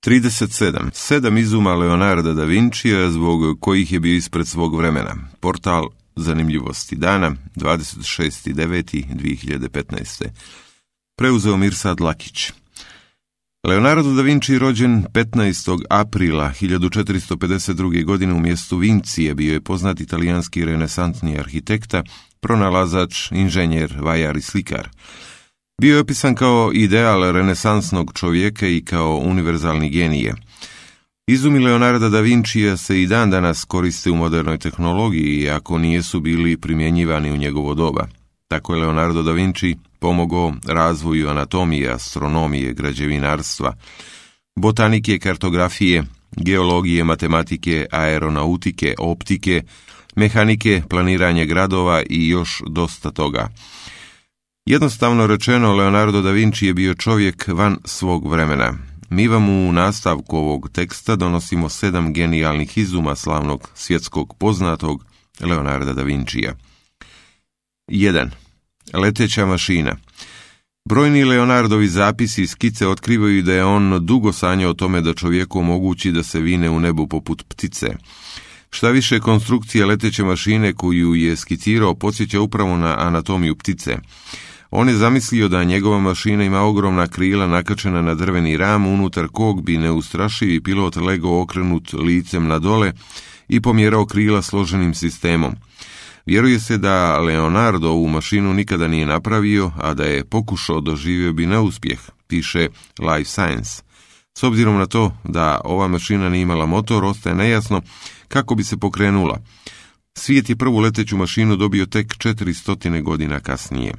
37. 7 izuma Leonarda da Vincija zbog kojih je bio ispred svog vremena. Portal zanimljivosti dana, 26.9.2015. Preuzeo Mirsad Lakić. Leonardo da Vinci, rođen 15. aprila 1452. godine u mjestu Vincije, bio je poznat italijanski renesantni arhitekta, pronalazač, inženjer, vajar i slikar. Bio je opisan kao ideal renesansnog čovjeka i kao univerzalni genije. Izumi Leonarda da Vincija se i dan danas koriste u modernoj tehnologiji, iako nisu bili primjenjivani u njegovo doba. Tako je Leonardo da Vinci pomogao razvoju anatomije, astronomije, građevinarstva, botanike, kartografije, geologije, matematike, aeronautike, optike, mehanike, planiranje gradova i još dosta toga. Jednostavno rečeno, Leonardo da Vinci je bio čovjek van svog vremena. Mi vam u nastavku ovog teksta donosimo 7 genijalnih izuma slavnog svjetskog poznatog Leonarda da Vincija. 1. Leteća mašina. Brojni Leonardovi zapisi i skice otkrivaju da je on dugo sanjao o tome da čovjeku omogući da se vine u nebu poput ptice. Šta više, konstrukcija leteće mašine koju je skicirao podsjeća upravo na anatomiju ptice. On je zamislio da njegova mašina ima ogromna krila nakačena na drveni ram, unutar kog bi neustrašivi pilot legao okrenut licem na dole i pomjerao krila složenim sistemom. Vjeruje se da Leonardo ovu mašinu nikada nije napravio, a da je pokušao doživio bi neuspjeh, piše Life Science. S obzirom na to da ova mašina nije imala motor, ostaje nejasno kako bi se pokrenula. Svijet je prvu leteću mašinu dobio tek 400 godina kasnije.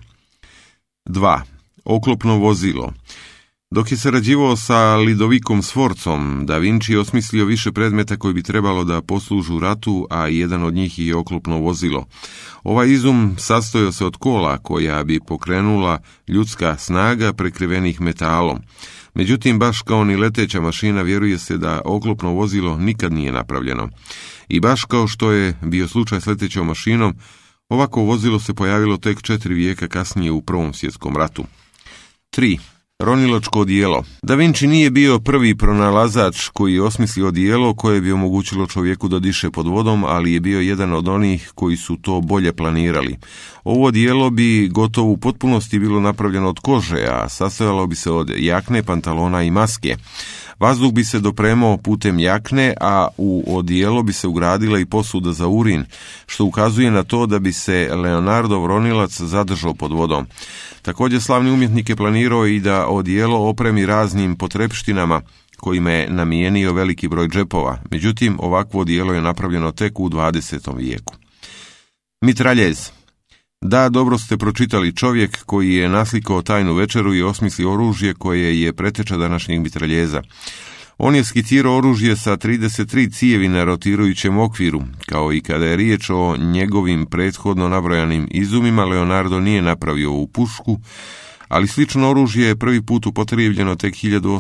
2. Oklopno vozilo. Dok je sarađivao sa Lidovicom Sforzom, da Vinci je osmislio više predmeta koji bi trebalo da poslužu ratu, a jedan od njih je oklopno vozilo. Ovaj izum sastojao se od kola koja bi pokrenula ljudska snaga prekrivenih metalom. Međutim, baš kao ni leteća mašina, vjeruje se da oklopno vozilo nikad nije napravljeno. I baš kao što je bio slučaj s letećom mašinom, ovako vozilo se pojavilo tek 4 vijeka kasnije u Prvom svjetskom ratu. 3. Ronilačko odijelo. Da Vinci nije bio prvi pronalazač koji je osmislio odijelo koje bi omogućilo čovjeku da diše pod vodom, ali je bio jedan od onih koji su to bolje planirali. Ovo odijelo bi gotovo u potpunosti bilo napravljeno od kože, a sastojalo bi se od jakne, pantalona i maske. Vazduh bi se dopremao putem jakne, a u odijelo bi se ugradila i posuda za urin, što ukazuje na to da bi se Leonardov ronilac zadržao pod vodom. Također slavni umjetnik je planirao i da odijelo opremi raznim potrepštinama kojima je namijenio veliki broj džepova. Međutim, ovakvo odijelo je napravljeno tek u 20. vijeku. Mitraljez. Da, dobro ste pročitali, čovjek koji je naslikao Tajnu večeru i osmislio oružje koje je preteča današnjeg mitraljeza. On je skicirao oružje sa 33 cijevi na rotirajućem okviru. Kao i kada je riječ o njegovim prethodno nabrojanim izumima, Leonardo nije napravio ovu pušku, ali slično oružje je prvi put upotrijebljeno tek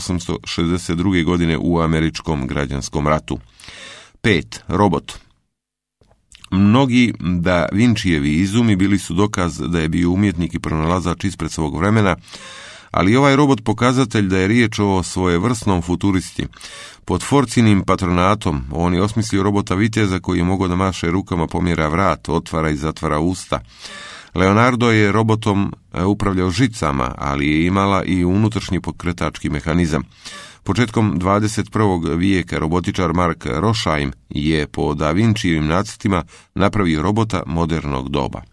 1862. godine u američkom građanskom ratu. 5. Robot. Mnogi da Vincijevi izumi bili su dokaz da je bio umjetnik i pronalazač ispred svog vremena, ali ovaj robot pokazatelj da je riječ o svojevrsnom futuristi. Pod Forcinim patronatom on je osmislio robota viteza koji je mogao da maše rukama, pomjera vrat, otvara i zatvara usta. Leonardo je robotom upravljao žicama, ali je imala i unutrašnji pokretački mehanizam. Početkom 21. vijeka robotičar Mark Rosheim je po Da Vincijevim nacrtima napravio robota modernog doba.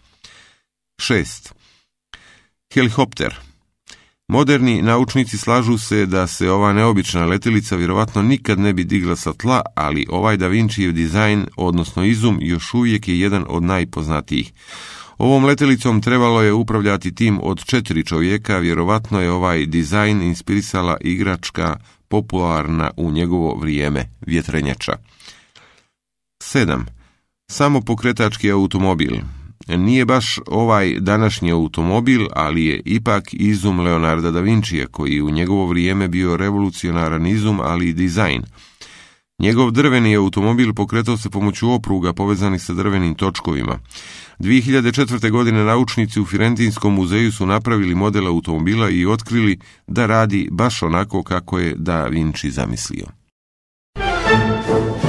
6. Helikopter. Moderni naučnici slažu se da se ova neobična letjelica vjerovatno nikad ne bi digla sa tla, ali ovaj Da Vincijev dizajn, odnosno izum, još uvijek je jedan od najpoznatijih. Ovom letjelicom trebalo je upravljati tim od 4 čovjeka, vjerovatno je ovaj dizajn inspirisala igračka popularna u njegovo vrijeme, vjetrenjača. 7. Samopokretački automobil. Nije baš ovaj današnji automobil, ali je ipak izum Leonarda da Vincija, koji u njegovo vrijeme bio revolucionaran izum, ali i dizajn. Njegov drveni automobil pokretao se pomoću opruga povezanih sa drvenim točkovima. 2004. godine naučnici u Firentinskom muzeju su napravili model automobila i otkrili da radi baš onako kako je Da Vinci zamislio.